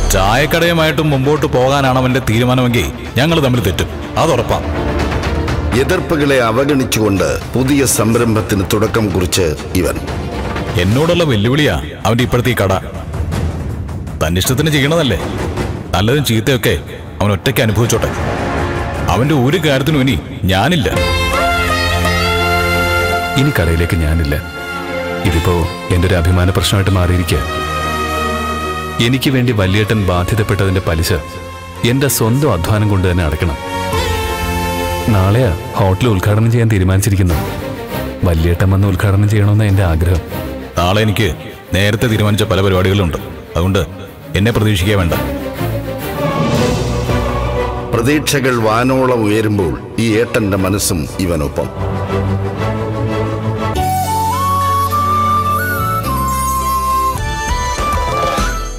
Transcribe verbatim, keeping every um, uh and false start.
ചായക്കടയുമായിട്ടും മുമ്പോട്ട് പോകാനാണ് അവന്റെ തീരുമാനമെങ്കിൽ ഞങ്ങൾ തമ്മിൽ തെറ്റും, അതുറപ്പാ. എതിർപ്പുകളെ അവഗണിച്ചുകൊണ്ട് പുതിയ സംരംഭത്തിന് തുടക്കം കുറിച്ച് ഇവൻ. എന്നോടുള്ള വെല്ലുവിളിയാ അവന്റെ ഇപ്പോഴത്തെ ഈ കട. തന്നിഷ്ടത്തിന് ചെയ്യണതല്ലേ, നല്ലതും ചീത്തയൊക്കെ അവൻ ഒറ്റയ്ക്ക് അനുഭവിച്ചോട്ടെ. അവന്റെ ഒരു കാര്യത്തിനും ഇനി ഞാനില്ല. ഇനി കടയിലേക്ക് ഞാനില്ല. ഇതിപ്പോ എന്റെ ഒരു അഭിമാന പ്രശ്നമായിട്ട് മാറിയിരിക്കുക. എനിക്ക് വേണ്ടി വല്യേട്ടൻ ബാധ്യതപ്പെട്ടതിന്റെ പലിശ എന്റെ സ്വന്തം അധ്വാനം കൊണ്ട് തന്നെ അടയ്ക്കണം. നാളെയാ ഹോട്ടൽ ഉദ്ഘാടനം ചെയ്യാൻ തീരുമാനിച്ചിരിക്കുന്നു. വല്യേട്ടൻ വന്ന് ഉദ്ഘാടനം ചെയ്യണമെന്ന് എന്റെ ആഗ്രഹം. നാളെ എനിക്ക് നേരത്തെ തീരുമാനിച്ച പല പരിപാടികളുണ്ട്, അതുകൊണ്ട് എന്നെ പ്രതീക്ഷിക്കാൻ വേണ്ട. പ്രതീക്ഷകൾ വാനോളം ഉയരുമ്പോൾ ഈ ഏട്ടന്റെ മനസ്സും ഇവനൊപ്പം.